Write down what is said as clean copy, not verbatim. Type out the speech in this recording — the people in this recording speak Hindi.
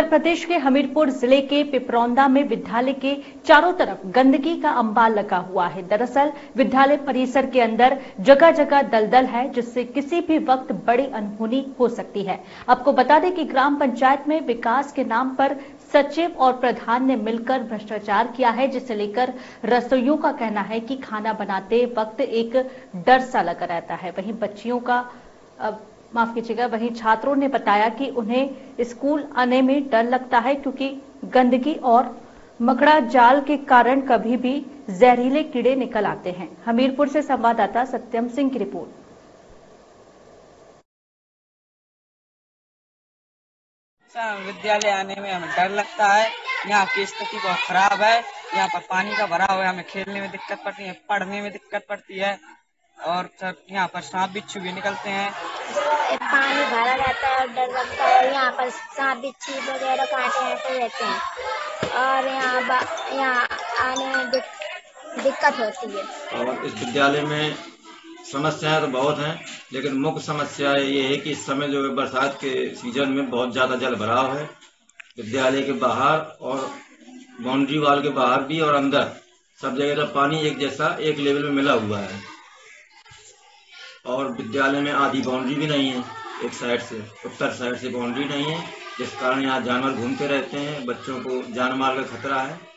उत्तर प्रदेश के हमीरपुर जिले के पिपरौंदा में विद्यालय के चारों तरफ गंदगी का अंबार लगा हुआ है। दरअसल विद्यालय परिसर के अंदर जगह जगह दलदल है, जिससे किसी भी वक्त बड़ी अनहोनी हो सकती है। आपको बता दें कि ग्राम पंचायत में विकास के नाम पर सचिव और प्रधान ने मिलकर भ्रष्टाचार किया है, जिसे लेकर रसोइयों का कहना है कि खाना बनाते वक्त एक डर सा लगा रहता है। वहीं बच्चियों का माफ कीजिएगा, वहीं छात्रों ने बताया कि उन्हें स्कूल आने में डर लगता है, क्योंकि गंदगी और मकड़ा जाल के कारण कभी भी जहरीले कीड़े निकल आते हैं। हमीरपुर से संवाददाता सत्यम सिंह की रिपोर्ट। विद्यालय आने में हमें डर लगता है। यहाँ की स्थिति बहुत खराब है। यहाँ पर पानी का भराव है, हमें खेलने में दिक्कत पड़ती है, पढ़ने में दिक्कत पड़ती है और यहाँ पर सांप बिच्छू भी निकलते हैं। पानी भरा रहता है और डर लगता है। यहाँ पर सांप बिच्छू वगैरह कांटे आते रहते हैं और यहाँ आने में दिक्कत होती है। और इस विद्यालय में समस्याएं तो बहुत हैं, लेकिन मुख्य समस्या ये है कि इस समय जो है बरसात के सीजन में बहुत ज़्यादा जल भराव है। विद्यालय के बाहर और बाउंड्री वाल के बाहर भी और अंदर सब जगह का पानी एक जैसा एक लेवल में मिला हुआ है और विद्यालय में आधी बाउंड्री भी नहीं है। एक साइड से उत्तर साइड से बाउंड्री नहीं है, जिस कारण यहाँ जानवर घूमते रहते हैं, बच्चों को जान माल का खतरा है।